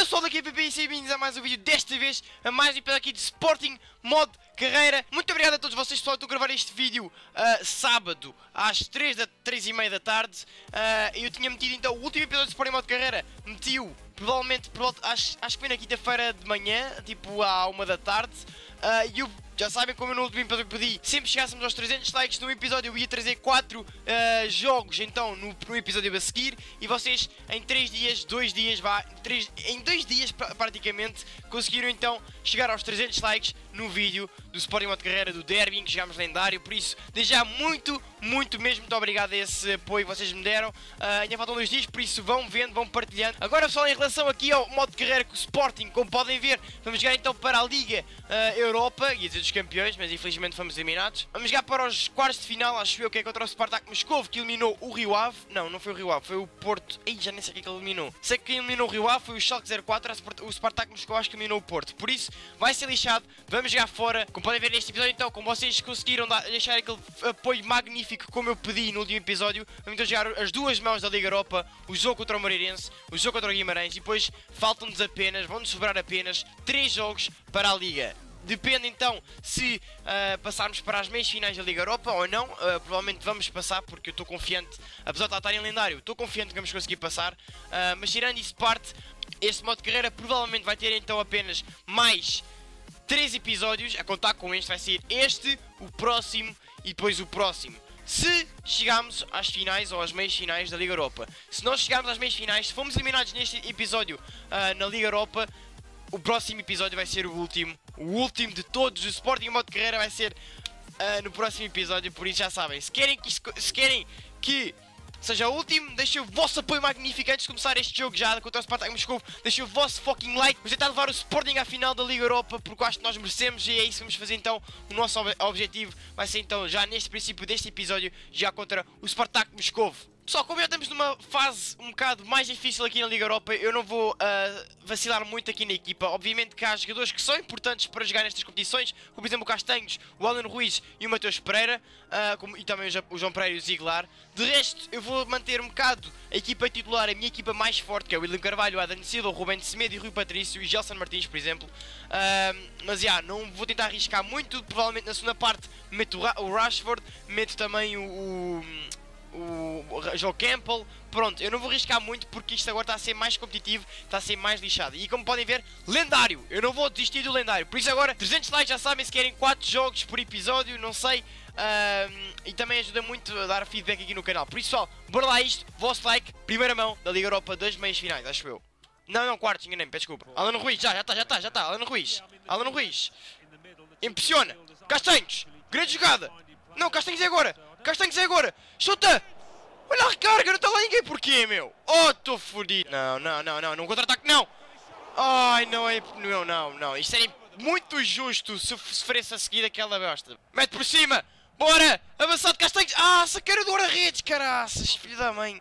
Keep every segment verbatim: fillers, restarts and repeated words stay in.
Então pessoal, daqui a P P e sejam bem-vindos a mais um vídeo, desta vez a mais um episódio aqui de Sporting Modo Carreira. Muito obrigado a todos vocês, pessoal. Estou a gravar este vídeo uh, sábado às três e meia da tarde. uh, Eu tinha metido então o último episódio de Sporting Modo Carreira. Meti-o provavelmente por volta, acho, acho que foi na quinta-feira de manhã, tipo à uma da tarde. uh, E eu, já sabem, como eu no último episódio pedi, sempre chegássemos aos trezentos likes no episódio, eu ia trazer quatro uh, jogos então no, no episódio a seguir. E vocês em três dias, dois dias, vá, três, em dois dias praticamente conseguiram então chegar aos trezentos likes no vídeo do Sporting Modo Carreira, do Derby, em que chegámos lendário. Por isso, desde já muito, muito mesmo, muito obrigado a esse apoio que vocês me deram. uh, Ainda faltam dois dias, por isso vão vendo, vão partilhando. Agora pessoal, em relação aqui ao modo de carreira com o Sporting, como podem ver, vamos jogar então para a Liga uh, Europa, ia dizer dos campeões, mas infelizmente fomos eliminados. Vamos jogar para os quartos de final, acho eu, que é contra o Spartak Moscovo, que eliminou o Rio Ave. Não, não foi o Rio Ave, foi o Porto. Ei, já nem sei o que é que ele eliminou. Sei que quem eliminou o Rio Ave foi o Schalke zero quatro, o Spartak Moscovo acho que eliminou o Porto. Por isso, vai ser lixado, vamos jogar fora. Como podem ver neste episódio então, como vocês conseguiram dar, deixar aquele apoio magnífico como eu pedi no último episódio, vamos então jogar as duas mãos da Liga Europa, o jogo contra o Moreirense, o jogo contra o Guimarães, e depois faltam-nos apenas, vão-nos sobrar apenas três jogos para a Liga. Depende então se uh, passarmos para as meias finais da Liga Europa ou não. uh, Provavelmente vamos passar, porque eu estou confiante, apesar de estar em lendário, estou confiante que vamos conseguir passar. uh, Mas tirando isso de parte, este modo de carreira provavelmente vai ter então apenas mais três episódios. A contar com este vai ser este, o próximo e depois o próximo, se chegarmos às finais ou às meias finais da Liga Europa. Se nós chegarmos às meias finais, se fomos eliminados neste episódio uh, na Liga Europa, o próximo episódio vai ser o último. O último de todos. O Sporting Modo de Carreira vai ser uh, no próximo episódio. Por isso já sabem, se querem que, se querem que seja o último, deixem o vosso apoio magnífico antes de começar este jogo já contra o Spartak Moscovo. Deixem o vosso fucking like. Vamos tentar levar o Sporting à final da Liga Europa, porque eu acho que nós merecemos. E é isso que vamos fazer então. O nosso ob objetivo vai ser então, já neste princípio deste episódio, já contra o Spartak Moscovo. Pessoal, como já estamos numa fase um bocado mais difícil aqui na Liga Europa, eu não vou uh, vacilar muito aqui na equipa. Obviamente que há jogadores que são importantes para jogar nestas competições, como por exemplo o Castanhos, o Alan Ruiz e o Mateus Pereira, uh, como, e também o João Pereira e o Ziegler. De resto, eu vou manter um bocado a equipa titular, a minha equipa mais forte, que é o William Carvalho, o Adriano Silva, o Rubén de Semedo e o Rui Patrício e o Gelson Martins, por exemplo. Uh, mas já, yeah, não vou tentar arriscar muito. Provavelmente na segunda parte meto o, o Rashford, meto também o... o o Joe Campbell. Pronto, eu não vou arriscar muito porque isto agora está a ser mais competitivo, está a ser mais lixado. E como podem ver, lendário, eu não vou desistir do lendário. Por isso agora, trezentos likes, já sabem, se querem quatro jogos por episódio, não sei. uh, E também ajuda muito a dar feedback aqui no canal. Por isso pessoal, bora lá isto, vosso like, primeira mão da Liga Europa das meias finais, acho eu. Não, não, quartos, enganei-me, peço desculpa. Alan Ruiz, já, já está, já está, já está, Alan Ruiz. Alan Ruiz, impressiona. Castanhos, grande jogada. Não, Castanhos é agora. Castanhos é agora! Chuta! Olha a recarga, não está lá ninguém, porquê, meu? Oh, estou fodido! Não, não, não, não, não contra-ataque, não! Ai, não é... Não, não, não, isto seria muito justo se sofresse a seguir aquela bosta. Mete por cima! Bora! Avançado, Castanhos! Ah, sacaram do guarda-redes, caraças, filho da mãe!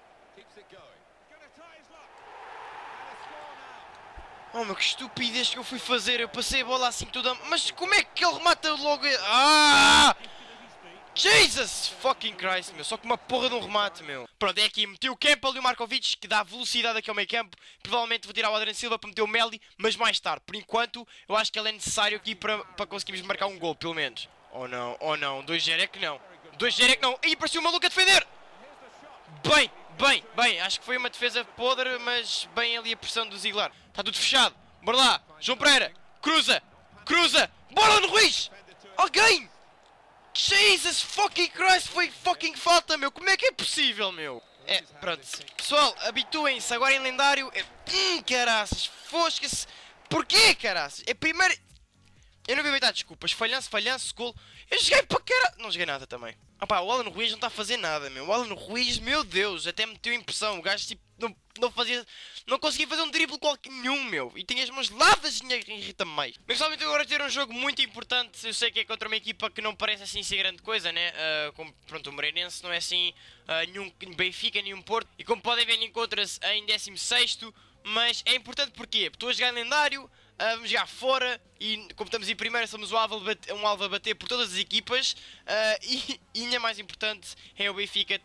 Oh, meu, que estupidez que eu fui fazer, eu passei a bola assim toda... Mas como é que ele remata logo... Ah! Jesus fucking Christ, meu, só com uma porra de um remate, meu. Pronto, é aqui, meti o Campbell e o Markovic, que dá velocidade aqui ao meio campo. Provavelmente vou tirar o Adriano Silva para meter o Meli, mas mais tarde. Por enquanto, eu acho que ele é necessário aqui para, para conseguirmos marcar um gol, pelo menos. Oh não, oh não, dois zero é que não. dois zero é que não. Ih, parecia um maluco a defender. Bem, bem, bem, acho que foi uma defesa podre, mas bem ali a pressão do Ziegler. Está tudo fechado, bora lá, João Pereira, cruza, cruza, bora no Ruiz. Alguém! Jesus fucking Christ, foi fucking falta, meu. Como é que é possível, meu? É, pronto. Pessoal, habituem-se. Agora em lendário... É... Hum, caraças. Fosca-se. Porquê, caraças? É primeiro... Eu não vou inventar desculpas. Falhanço, falhanço, gol. Eu joguei para cara... Não joguei nada também. Ah pá, o Alan Ruiz não está a fazer nada, meu. O Alan Ruiz, meu Deus, até me deu impressão. O gajo, tipo, não, não fazia... Não conseguia fazer um drible qualquer nenhum, meu. E tem as mãos lavadas e irrita-me mais. Mas somente agora ter um jogo muito importante. Eu sei que é contra uma equipa que não parece assim ser grande coisa, né? Uh, como, pronto, o Moreirense não é assim uh, nenhum Benfica, nenhum Porto. E como podem ver, encontra-se em décimo sexto. Mas é importante porquê? Porque estou a jogar em lendário. Uh, vamos jogar fora e como estamos em primeiro somos um alvo a bater, um alvo a bater por todas as equipas. uh, e, e ainda mais importante é o Benfica está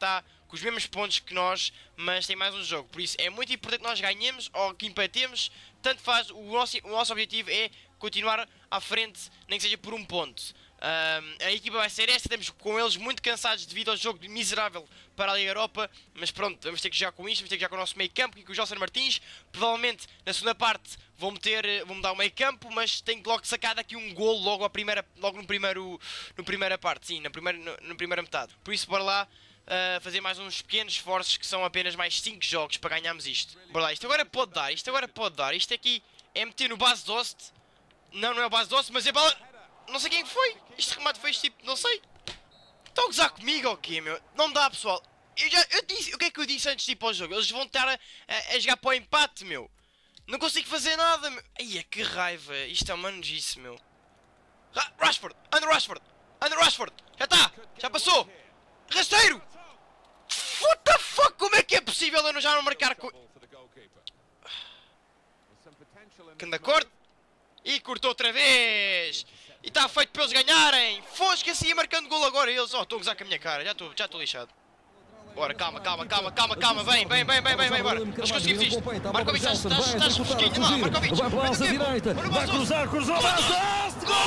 com os mesmos pontos que nós, mas tem mais um jogo. Por isso é muito importante que nós ganhemos ou que empatemos. Tanto faz, o nosso, o nosso objetivo é continuar à frente, nem que seja por um ponto. Um, a equipa vai ser esta, estamos com eles muito cansados devido ao jogo miserável para a Liga Europa. Mas pronto, vamos ter que jogar com isto, vamos ter que jogar com o nosso meio campo e com o José Martins. Provavelmente na segunda parte vou meter, vou mudar o meio campo, mas tenho que logo sacar daqui um golo logo, a primeira, logo no, primeiro, no primeira parte, sim, na primeira, no, na primeira metade. Por isso bora lá uh, fazer mais uns pequenos esforços que são apenas mais cinco jogos para ganharmos isto. Bora lá, isto agora pode dar, isto agora pode dar, isto aqui é meter no base doce. Não, não é o base doce, mas é bala... Não sei quem foi. Este remate foi este tipo, não sei. Estão a gozar comigo ou quê, meu? Não dá, pessoal. Eu já, eu disse, o que é que eu disse antes de ir para o jogo? Eles vão estar a, a, a jogar para o empate, meu. Não consigo fazer nada, meu. Ai, que raiva. Isto é uma nojice, meu. Ra Rashford, Andrew Rashford, Andrew Rashford. Já está, já passou. Rasteiro. What the fuck? Como é que é possível eu não já não marcar com... Canda corte. E cortou outra vez. E está feito para eles ganharem. Fosca assim, marcando gol agora eles. Oh, estou a gozar com a minha cara. Já estou já estou lixado. Bora, calma, calma, calma, calma, calma. Vem, vem, vem, vem, vem, vem, bora. Nós conseguimos isto. Markovic, estás, estás, estás fresquinho lá. Markovic, vai para a nossa direita. Vai cruzar, cruzou, avança. Gol!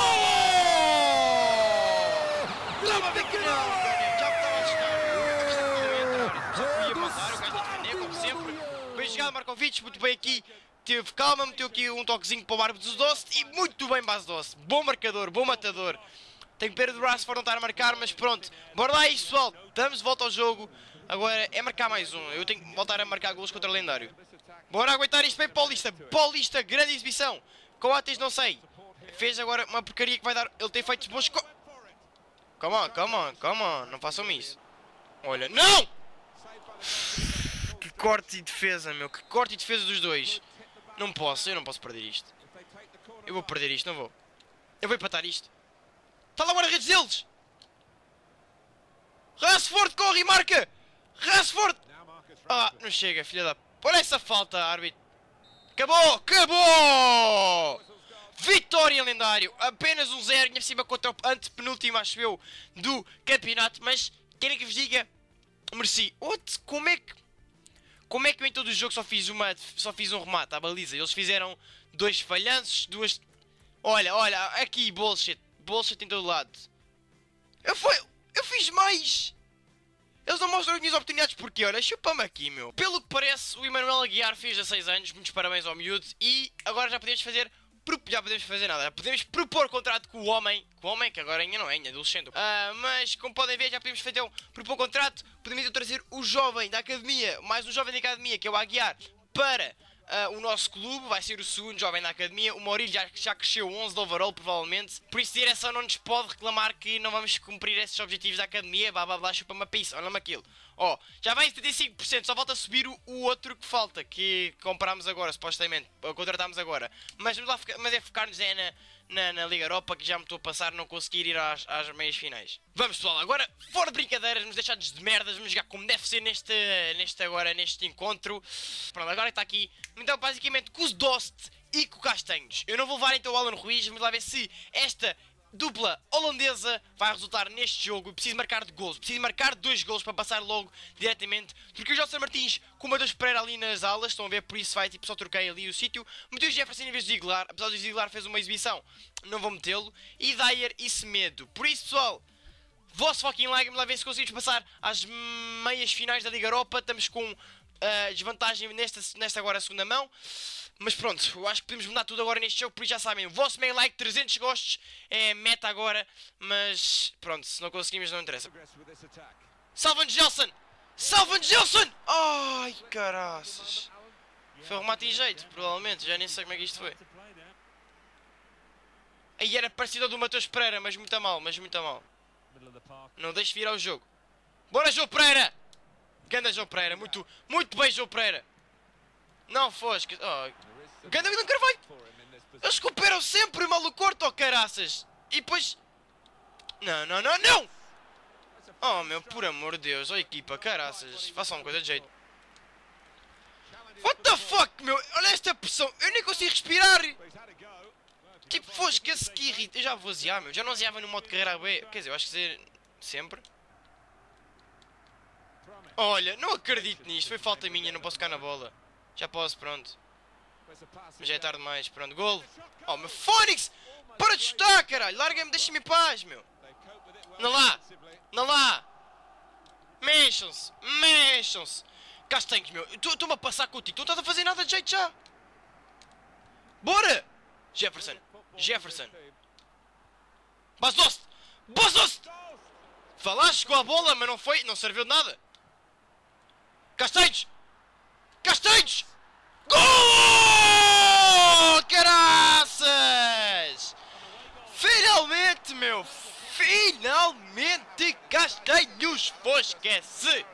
Estava a ver que não. Já me estava a assustar. Já podia mandar, o gajo a defender, como sempre. Bem jogado, Markovic, muito bem aqui. Teve calma, meteu aqui um toquezinho para o árbitro do Doce e muito bem base Doce. Bom marcador, bom matador. Tenho pena do Rashford não estar a marcar, mas pronto. Bora lá isso, pessoal. Estamos de volta ao jogo. Agora é marcar mais um. Eu tenho que voltar a marcar golos contra o lendário. Bora aguentar isto bem, Paulista. Paulista, grande exibição. Coates, não sei. Fez agora uma porcaria que vai dar... Ele tem feito bons... Co come on, come on, come on. Não façam-me isso. Olha, não! Que corte e defesa, meu. Que corte e defesa dos dois. Não posso, eu não posso perder isto. Eu vou perder isto, não vou. Eu vou empatar isto. Está lá o guarda-redes deles! Rashford corre e marca! Rashford! Ah, não chega, filha da... Olha essa falta, árbitro. Acabou! Acabou! Vitória, lendário! Apenas um zero, ainda por cima contra o antepenúltimo, acho eu, do campeonato. Mas, querem que vos diga? Mereci. What? Como é que... Como é que eu em todo o jogo só fiz, uma, só fiz um remate à baliza? Eles fizeram dois falhanços, duas... Olha, olha, aqui, bullshit. Bullshit em todo lado. Eu, foi, eu fiz mais. Eles não mostram as minhas oportunidades porque, olha, chupa-me aqui, meu. Pelo que parece, o Emanuel Aguiar fez dezasseis anos. Muitos parabéns ao miúdo. E agora já podemos fazer... Já podemos fazer nada. Já podemos propor contrato com o homem. Com o homem, que agora ainda não é, ainda é adolescente. Uh, mas, como podem ver, já podemos fazer um... Propor contrato. Podemos então trazer o jovem da academia. Mais um jovem da academia, que é o Aguiar. Para... Uh, o nosso clube vai ser o segundo jovem da academia. O Maurílio já, já cresceu onze de overall, provavelmente. Por isso, a direção não nos pode reclamar que não vamos cumprir esses objetivos da academia. Blá blá blá, chupa uma pizza, olha-me aquilo. Ó, oh, já vai em setenta e cinco por cento, só falta subir o, o outro que falta, que comprámos agora, supostamente, ou contratámos agora. Mas, vamos lá, mas é focar-nos é na, na, na Liga Europa, que já me estou a passar, não conseguir ir às, às meias finais. Vamos, pessoal, agora, fora de brincadeiras, vamos deixar de merdas, vamos jogar como deve ser neste, neste agora, neste encontro. Pronto, agora está aqui. Então, basicamente, com os Dost e com o Castanhos. Eu não vou levar então o Alan Ruiz, vamos lá ver se esta dupla holandesa vai resultar neste jogo. Eu preciso marcar de gols, preciso marcar dois gols para passar logo diretamente. Porque o José Martins com o Matheus Pereira ali nas alas, estão a ver, por isso vai, tipo, só troquei ali o sítio. Meti o Jefferson em vez de Ziegler, apesar de Ziegler fez uma exibição, não vou metê-lo. E Dyer e Semedo. Por isso, pessoal, vosso fucking like, vamos lá ver se conseguimos passar às meias finais da Liga Europa. Estamos com uh, desvantagem nesta, nesta agora segunda mão. Mas pronto, eu acho que podemos mudar tudo agora neste jogo, por isso já sabem, o vosso meio like, trezentos gostos, é meta agora, mas pronto, se não conseguimos não interessa. Salvan Gelson! Salvan Gelson! Ai, caraças! Foi um remate em jeito, provavelmente, já nem sei como é que isto foi. Aí era parecido ao do Matheus Pereira, mas muito a mal, mas muito a mal. Não deixe virar o jogo. Bora, João Pereira! Ganda João Pereira, muito, muito bem, João Pereira! Não fosca. Oh. Ganda William Carvalho. Eles cooperam sempre, maluco, corto, oh, caraças. E depois... Não, não, não, não. Oh, meu, por amor de Deus. Oh, equipa, caraças. Façam uma coisa de jeito. What the fuck, meu. Olha esta pressão. Eu nem consigo respirar. Tipo, fosca-se que irrita. Eu já vou aziar, meu. Já não aziava no modo carreira B. Quer dizer, eu acho que dizer sempre. Olha, não acredito nisto. Foi falta minha, não posso ficar na bola. Já posso, pronto. Mas já é tarde demais, pronto. Golo. Oh, meu Fónix! Para de chutar, caralho! Larga-me, deixa-me em paz, meu. Não lá! Não lá! Mexam-se! Mexam-se! Castanhos, meu. Estou-me a passar contigo. Tu não estás a fazer nada de jeito já. Bora! Jefferson. Jefferson. Basost! Basost! Falaste com a bola, mas não foi. Não serviu de nada. Castanhos! Castanhos! Gol! Caraças! Finalmente, meu! Finalmente, Castanhos Fosca-se!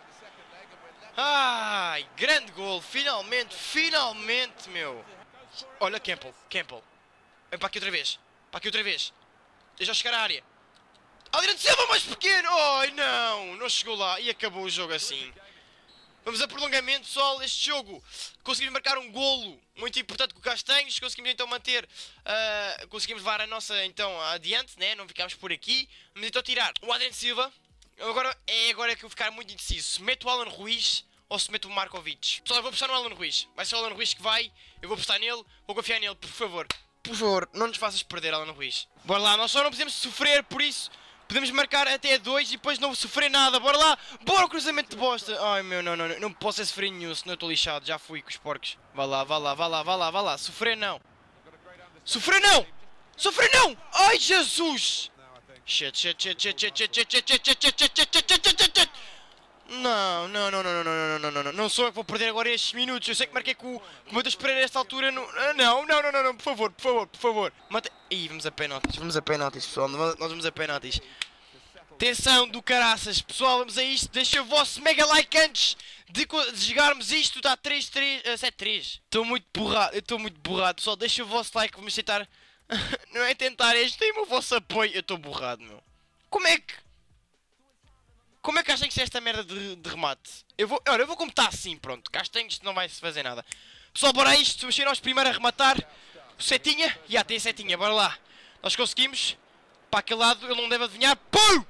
Ai, grande gol! Finalmente, finalmente, meu! Olha, Campbell, Campbell. Vem para aqui outra vez. Para aqui outra vez. Deixa-o chegar à área. Adriano Silva mais pequeno! Ai, não! Não chegou lá e acabou o jogo assim. Vamos a prolongamento, pessoal. Este jogo conseguimos marcar um golo muito importante com o Castanhos. Conseguimos então manter, uh, conseguimos levar a nossa então adiante, né? Não ficámos por aqui. Vamos então tirar o Adriano Silva. Agora é agora que eu vou ficar muito indeciso. Se meto o Alan Ruiz ou se meto o Markovic. Pessoal, eu vou apostar no Alan Ruiz. Vai ser o Alan Ruiz que vai. Eu vou apostar nele. Vou confiar nele, por favor. Por favor, não nos faças perder, Alan Ruiz. Bora lá, nós só não podemos sofrer, por isso podemos marcar até dois e depois não sofrer nada. Bora lá, bora o cruzamento de bosta. Ai meu, não, não, não, não posso sofrer nenhum, senão eu estou lixado. Já fui com os porcos. Vá lá, vá lá, vá lá, vá lá, vá lá. Sofrer não. Sofrer não! Sofrer não! Ai Jesus! Shit, shit, shit, shit, shit, shit, shit, shit, shit, shit, shit, shit, shit, shit, shit, shit. Não, não, não, não, não, não, não, não, não, não sou eu que vou perder agora estes minutos. Eu sei que marquei com o Matheus Pereira nesta altura. Não, não, não, não, não, por favor, por favor, por favor. Mate... Ih, vamos a penaltis, vamos a penaltis, pessoal. Nós vamos a penaltis. Atenção do caraças, pessoal, vamos a isto. Deixa o vosso mega like antes de, de jogarmos isto. Está três três, sete três. Estou muito borrado, eu estou muito borrado, pessoal. Deixa o vosso like, vamos tentar. Não é tentar, é este, tem o vosso apoio. Eu estou borrado, meu. Como é que. Como é que acham que é esta merda de, de remate? Eu vou, olha, eu vou como está assim, pronto. Castanhos, isto não vai se fazer nada. Pessoal, bora a isto. Vamos ser nós primeiro a rematar. O setinha. E já tem setinha, bora lá. Nós conseguimos. Para aquele lado, ele não deve adivinhar. Pum!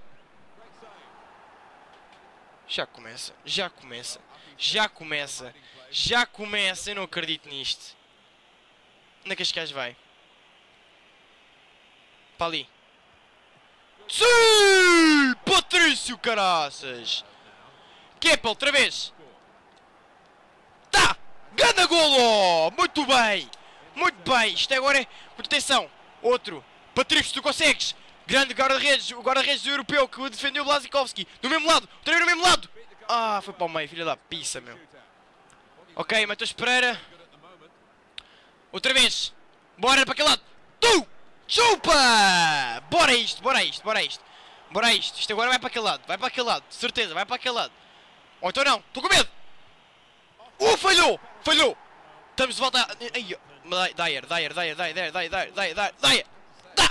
Já começa, já começa, já começa, já começa. Eu não acredito nisto. Onde é que este gajo vai? Para ali. Sim! Patrício, caraças! Kepa, outra vez! Tá! Ganda golo! Muito bem! Muito bem! Isto agora é... Muita atenção! Outro! Patrício, tu consegues! Grande guarda-redes! O guarda-redes europeu que defendeu o Blasicowski! Do mesmo lado! Outra vez no mesmo lado! Ah, foi para o meio, filha da pizza, meu! Ok, Matheus Pereira! Outra vez! Bora para aquele lado! Tu! Chupa! Bora isto, bora isto, bora isto. Bora isto. Isto agora vai para aquele lado. Vai para aquele lado. De certeza, vai para aquele lado. Ou então não. Estou com medo. Uh, falhou! Falhou! Estamos de volta. Ai, Dyer, Dyer, Dyer, Dyer, Dyer, Dyer, Dyer, Dyer, Dyer. Tá!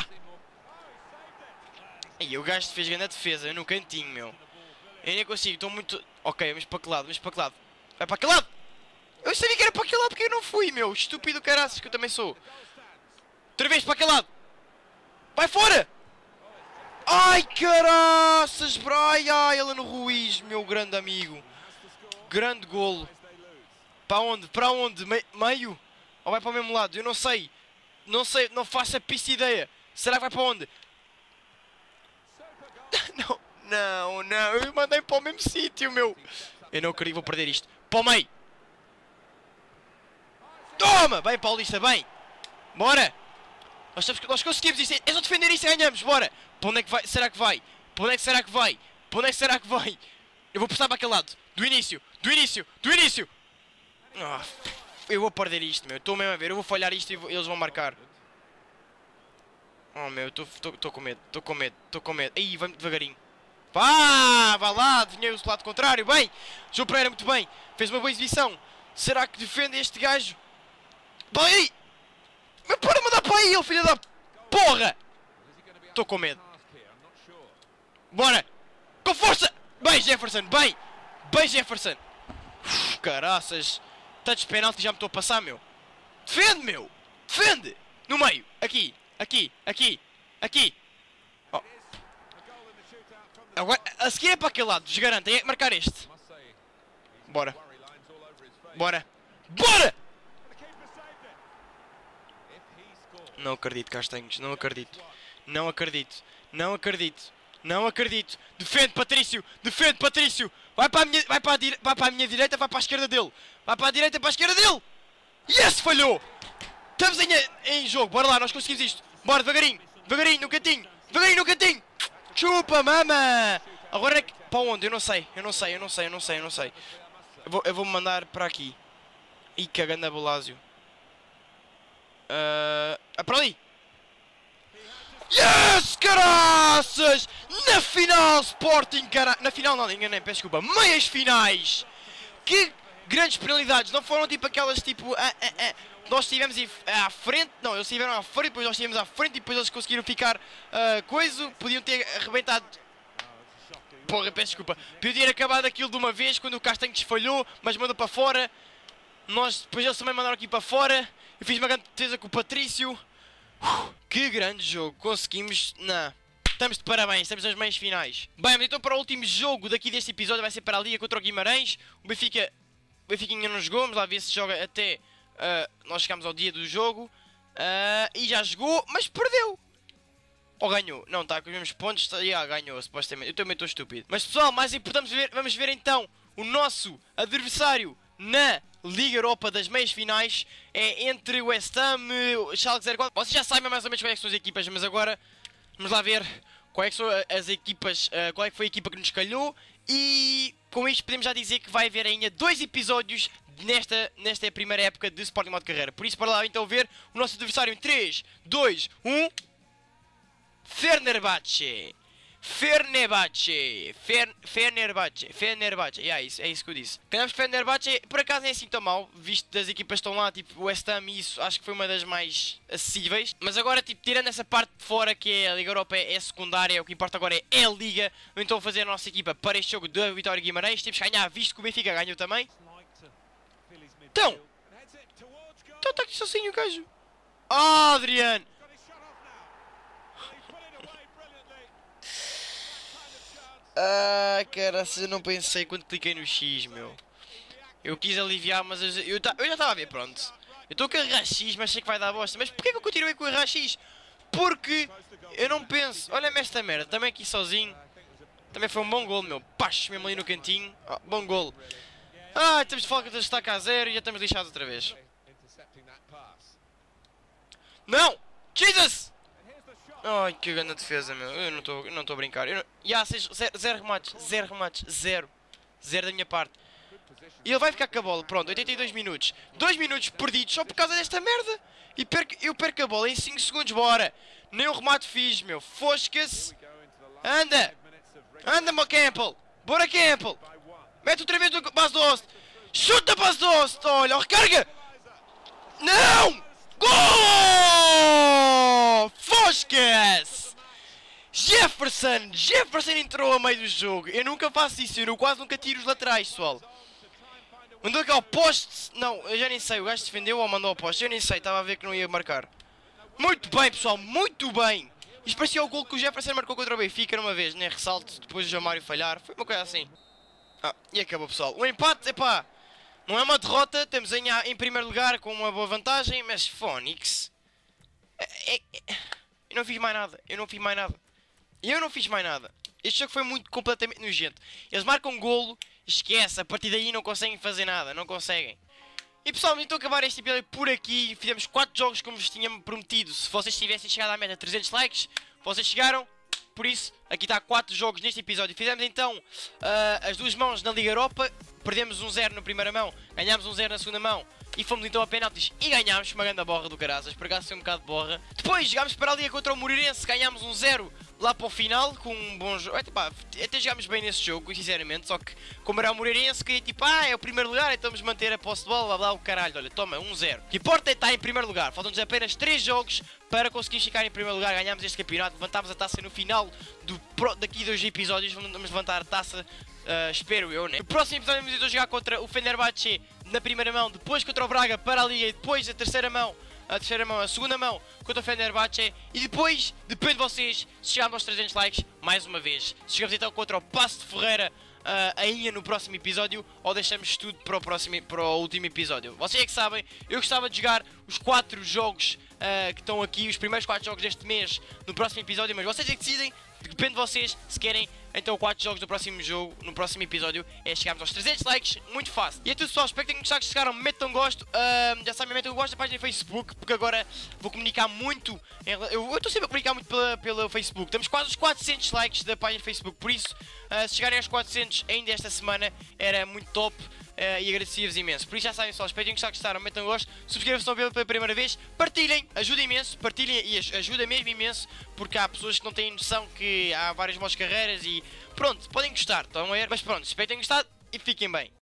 Ai, o gajo fez grande defesa. Eu no cantinho, meu. Eu nem consigo. Estou muito... Ok, vamos para aquele lado. Vamos para aquele lado. Vai para aquele lado! Eu sabia que era para aquele lado porque eu não fui, meu. Estúpido caraças que eu também sou. Outra vez para aquele lado. Vai fora! Ai, caraças, ai, ai, Alan Ruiz, meu grande amigo. Grande golo. Para onde? Para onde? Me meio? Ou vai para o mesmo lado? Eu não sei. Não sei, não faço a pista ideia. Será que vai para onde? Não, não, não. Eu mandei para o mesmo sítio, meu. Eu não acredito, vou perder isto. Para o meio. Toma! Bem, Paulista, bem. Bora! Nós, temos, nós conseguimos isto, é só defender isto e ganhamos, bora! Para onde é que vai? Será que vai? Para onde é que será que vai? Para onde é que será que vai? Eu vou prestar para aquele lado, do início, do início, do início! Oh, eu vou perder isto, meu, estou mesmo a ver, eu vou falhar isto e vou, eles vão marcar. Oh meu, estou com medo, estou com medo, estou com medo. Aí, vamos devagarinho. Vá, vá lá, adivinhei o lado contrário, bem! João Pereira, muito bem, fez uma boa exibição. Será que defende este gajo? Vai! Mas para mandar para aí, ele filho da porra! Estou com medo. Bora! Com força! Bem, Jefferson, bem! Bem, Jefferson! Uf, caraças! Touch penalti, já me estou a passar, meu! Defende, meu! Defende! No meio! Aqui! Aqui! Aqui! Aqui! Oh. Agora, a seguir é para aquele lado, desgaranto, tem que marcar este. Bora. Bora. Bora! Não acredito, Castanhos. Não acredito. Não acredito. Não acredito. Não acredito. Defende, Patrício. Defende, Patrício. Vai para a minha, vai para a, dire... vai para a minha direita, vai para a esquerda dele. Vai para a direita, para a esquerda dele. Yes, falhou. Estamos em, em jogo. Bora lá, nós conseguimos isto. Bora, devagarinho. Devagarinho, no cantinho. Devagarinho, no cantinho. Chupa, mama. Agora é que... Para onde? Eu não sei. Eu não sei, eu não sei, eu não sei, eu não sei. Eu vou, eu vou me mandar para aqui. Ih, cagando a Bolásio. Uh... Ah, para ali. Yes, caraças! Na final, Sporting, cara... Na final não, enganei, peço desculpa. Meias finais! Que grandes penalidades, não foram tipo aquelas tipo... Ah, ah, ah. Nós estivemos à frente, não, eles estiveram à frente, depois nós estivemos à frente e depois eles conseguiram ficar... Uh, coisa, podiam ter arrebentado... Porra, peço desculpa. Podiam ter acabado aquilo de uma vez, quando o Castanho desfalhou, mas mandou para fora. Nós, depois eles também mandaram aqui para fora. Eu fiz uma grande defesa com o Patrício. Uh, que grande jogo, conseguimos, não, estamos de parabéns, estamos nas meias finais. Bem, mas então para o último jogo daqui deste episódio vai ser para a Liga contra o Guimarães. O Benfica, o Benfica ainda não jogou, vamos lá ver se joga até uh, nós chegamos ao dia do jogo. uh, E já jogou, mas perdeu. Ou ganhou, não, está com os mesmos pontos, tá, yeah, ganhou supostamente, eu também estou estúpido. Mas pessoal, mais importante ver, vamos ver então o nosso adversário na Liga Europa das meias finais. É entre o West Ham e o Schalke zero quatro. Vocês já sabem mais ou menos quais é que são as equipas, mas agora vamos lá ver quais é que são as equipas, uh, qual é que foi a equipa que nos calhou. E com isto podemos já dizer que vai haver ainda dois episódios nesta, nesta primeira época de Sporting Modo Carreira. Por isso, para lá então ver o nosso adversário em três, dois, um... Fenerbahçe. Fenerbahçe, Fer, Fenerbahçe, Fenerbahçe, yeah, isso, é isso que eu disse. Ganhamos Fenerbahçe, por acaso nem é assim tão mal, visto das equipas que estão lá, tipo o West Ham e isso, acho que foi uma das mais acessíveis. Mas agora, tipo, tirando essa parte de fora que é a Liga Europa é, é secundária, o que importa agora é a Liga. Então fazer a nossa equipa para este jogo da Vitória Guimarães, temos que ganhar, visto que o Benfica ganhou também. Então, então está aqui sozinho o gajo. Oh, Adriano! Ah, caraças, eu não pensei quando cliquei no X, meu. Eu quis aliviar, mas eu, eu, eu já estava a ver, pronto. Eu estou com a errar X, mas sei que vai dar bosta. Mas porquê que eu continuei com a errar X? Porque eu não penso... Olha-me esta merda, também aqui sozinho. Também foi um bom gol, meu. Pacho, mesmo ali no cantinho. Oh, bom gol. Ah, estamos de falta de destaque a zero e já estamos lixados outra vez. Não! Jesus! Ai, que grande defesa, meu. Eu não estou não estou a brincar. Eu não... Ya, seis, zero, zero remates. Zero remates. Zero. Zero da minha parte. E ele vai ficar com a bola. Pronto, oitenta e dois minutos. dois minutos perdidos só por causa desta merda. E perco, eu perco a bola em cinco segundos. Bora. Nem um remate fiz, meu. Fosca-se. Anda. Anda, meu Campbell. Bora, Campbell. Mete outra vez no base do host. Chuta base do host. Olha, recarga. Não. Gol! Fosca-se! Jefferson! Jefferson entrou a meio do jogo. Eu nunca faço isso, eu quase nunca tiro os laterais, pessoal. Mandou aqui ao poste. Não, eu já nem sei, o gajo defendeu ou mandou ao poste. Eu nem sei, estava a ver que não ia marcar. Muito bem, pessoal, muito bem. Isto parecia o gol que o Jefferson marcou contra o Benfica numa vez, né? Ressalto, depois o Jamário falhar. Foi uma coisa assim. Ah, e acabou, pessoal. O empate, epá. Não é uma derrota, estamos em, em primeiro lugar com uma boa vantagem, mas Fónix... É, é, é, eu não fiz mais nada, eu não fiz mais nada. Eu não fiz mais nada. Este jogo foi muito completamente nojento. Eles marcam um golo, esquece, a partir daí não conseguem fazer nada, não conseguem. E pessoal, então acabar este episódio por aqui. Fizemos quatro jogos como vos tinha prometido. Se vocês tivessem chegado à meta de trezentos likes, vocês chegaram. Por isso, aqui está quatro jogos neste episódio. Fizemos então uh, as duas mãos na Liga Europa. Perdemos um zero na primeira mão, ganhámos um zero na segunda mão. E fomos então a penaltis e ganhámos uma grande borra do caraças. Por acaso foi um bocado de borra. Depois jogámos para a Liga contra o Moreirense. Ganhámos um zero lá para o final com um bom jogo. Até, pá, até jogámos bem nesse jogo, sinceramente. Só que como era o Moreirense, queria tipo, ah, é o primeiro lugar, então vamos manter a posse de bola, blá blá, o caralho. Olha, toma, um zero. O que importa é estar em primeiro lugar. Faltam-nos apenas três jogos para conseguir ficar em primeiro lugar. Ganhámos este campeonato, levantámos a taça no final do, daqui dois episódios. Vamos levantar a taça. Uh, espero eu, né? No próximo episódio vamos então jogar contra o Fenerbahçe na primeira mão, depois contra o Braga para a Liga e depois a terceira mão, a terceira mão, a segunda mão contra o Fenerbahçe e depois, depende de vocês, se chegarmos aos trezentos likes, mais uma vez. Se chegamos então contra o Paço de Ferreira ainda no próximo episódio ou deixamos tudo para o, próximo, para o último episódio. Vocês é que sabem, eu gostava de jogar os quatro jogos uh, que estão aqui, os primeiros quatro jogos deste mês no próximo episódio, mas vocês é que decidem, depende de vocês, se querem então quatro jogos do próximo jogo, no próximo episódio, é chegarmos aos trezentos likes, muito fácil. E é tudo pessoal, espero que tenham gostado, que chegaram, metam gosto, uh, já sabem, metam gosto da página do Facebook, porque agora vou comunicar muito, eu estou sempre a comunicar muito pela, pelo Facebook, temos quase os quatrocentos likes da página do Facebook, por isso, uh, se chegarem aos quatrocentos ainda esta semana, era muito top. Uh, e agradecia-vos imenso. Por isso já sabem só, espero que gostaram, metam gosto, subscrevam-se se não pela primeira vez, partilhem, ajuda imenso, partilhem e ajuda mesmo imenso, porque há pessoas que não têm noção que há várias modos carreiras e pronto, podem gostar, estão a ver? Mas pronto, espero que tenham gostado e fiquem bem.